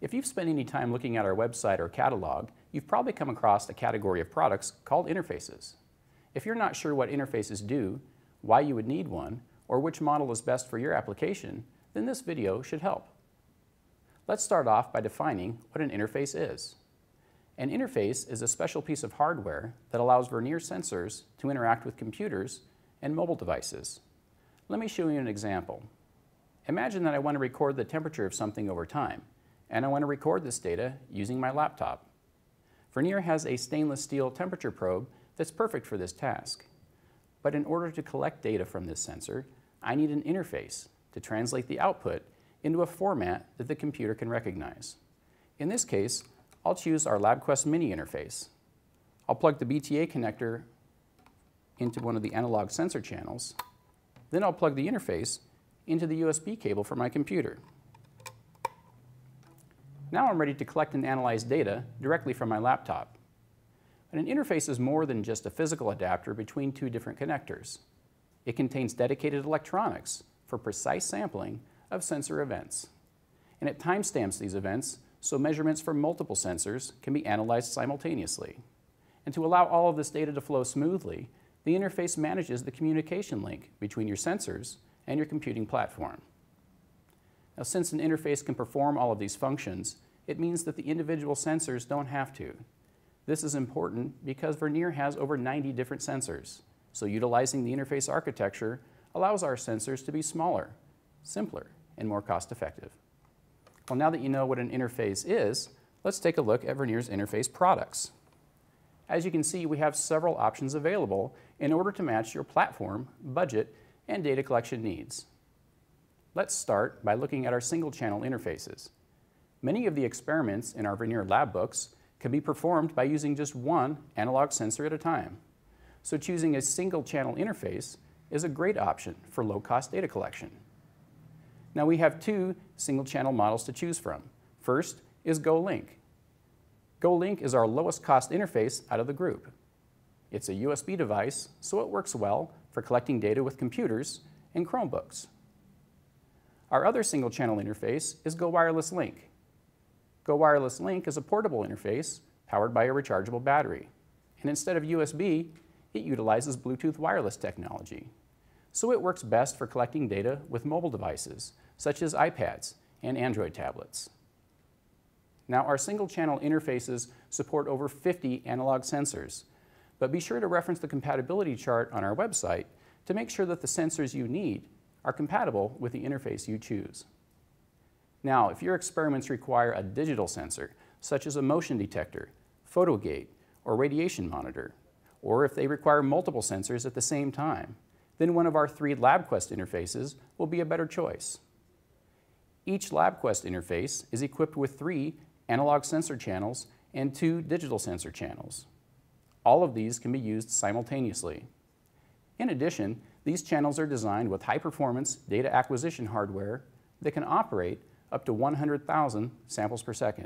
If you've spent any time looking at our website or catalog, you've probably come across a category of products called interfaces. If you're not sure what interfaces do, why you would need one, or which model is best for your application, then this video should help. Let's start off by defining what an interface is. An interface is a special piece of hardware that allows Vernier sensors to interact with computers and mobile devices. Let me show you an example. Imagine that I want to record the temperature of something over time, and I want to record this data using my laptop. Vernier has a stainless steel temperature probe that's perfect for this task. But in order to collect data from this sensor, I need an interface to translate the output into a format that the computer can recognize. In this case, I'll choose our Labquest Mini interface. I'll plug the BTA connector into one of the analog sensor channels. Then I'll plug the interface into the USB cable for my computer. Now I'm ready to collect and analyze data directly from my laptop. But an interface is more than just a physical adapter between two different connectors. It contains dedicated electronics for precise sampling of sensor events. And it timestamps these events so measurements from multiple sensors can be analyzed simultaneously. And to allow all of this data to flow smoothly, the interface manages the communication link between your sensors and your computing platform. Now, since an interface can perform all of these functions, it means that the individual sensors don't have to. This is important because Vernier has over 90 different sensors, so utilizing the interface architecture allows our sensors to be smaller, simpler, and more cost-effective. Well, now that you know what an interface is, let's take a look at Vernier's interface products. As you can see, we have several options available in order to match your platform, budget, and data collection needs. Let's start by looking at our single-channel interfaces. Many of the experiments in our Vernier lab books can be performed by using just one analog sensor at a time. So choosing a single-channel interface is a great option for low-cost data collection. Now we have two single-channel models to choose from. First is GoLink. GoLink is our lowest-cost interface out of the group. It's a USB device, so it works well for collecting data with computers and Chromebooks. Our other single-channel interface is Go Wireless Link. Go Wireless Link is a portable interface powered by a rechargeable battery. And instead of USB, it utilizes Bluetooth wireless technology. So it works best for collecting data with mobile devices, such as iPads and Android tablets. Now, our single-channel interfaces support over 50 analog sensors, but be sure to reference the compatibility chart on our website to make sure that the sensors you need are compatible with the interface you choose. Now, if your experiments require a digital sensor, such as a motion detector, photo gate, or radiation monitor, or if they require multiple sensors at the same time, then one of our 3 Labquest interfaces will be a better choice. Each Labquest interface is equipped with 3 analog sensor channels and 2 digital sensor channels. All of these can be used simultaneously. In addition, these channels are designed with high-performance data acquisition hardware that can operate up to 100,000 samples per second.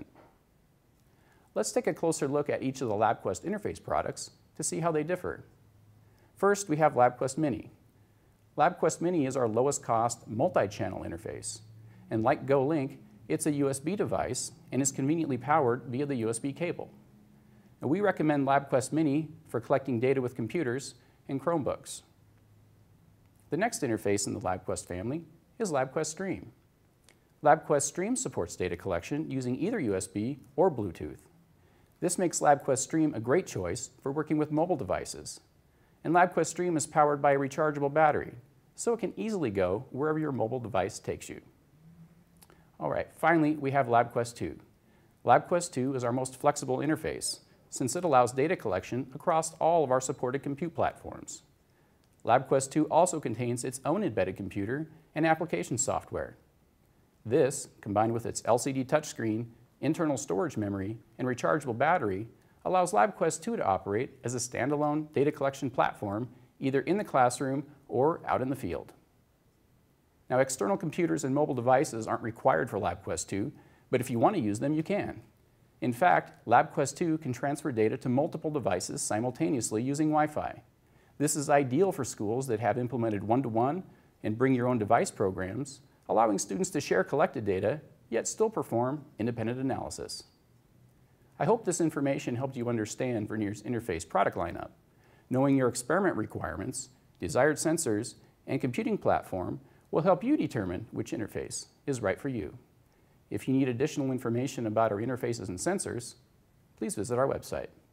Let's take a closer look at each of the Labquest interface products to see how they differ. First, we have Labquest Mini. Labquest Mini is our lowest cost multi-channel interface. And like GoLink, it's a USB device and is conveniently powered via the USB cable. Now, we recommend Labquest Mini for collecting data with computers and Chromebooks. The next interface in the Labquest family is Labquest Stream. Labquest Stream supports data collection using either USB or Bluetooth. This makes Labquest Stream a great choice for working with mobile devices. And Labquest Stream is powered by a rechargeable battery, so it can easily go wherever your mobile device takes you. All right, finally, we have Labquest 2. Labquest 2 is our most flexible interface, since it allows data collection across all of our supported compute platforms. Labquest 2 also contains its own embedded computer and application software. This, combined with its LCD touchscreen, internal storage memory, and rechargeable battery, allows Labquest 2 to operate as a standalone data collection platform either in the classroom or out in the field. Now, external computers and mobile devices aren't required for Labquest 2, but if you want to use them, you can. In fact, Labquest 2 can transfer data to multiple devices simultaneously using Wi-Fi. This is ideal for schools that have implemented one-to-one and bring your own device programs, allowing students to share collected data yet still perform independent analysis. I hope this information helped you understand Vernier's interface product lineup. Knowing your experiment requirements, desired sensors, and computing platform will help you determine which interface is right for you. If you need additional information about our interfaces and sensors, please visit our website.